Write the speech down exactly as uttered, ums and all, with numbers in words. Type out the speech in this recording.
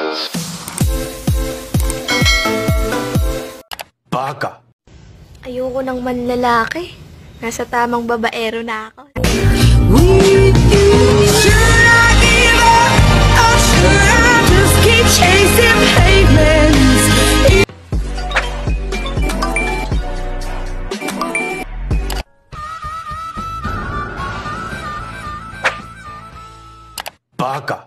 Baka. Ayoko ng manlalaki. Nasa tamang babaero na ako. Should I give up or should I just keep chasing pavements? Baka.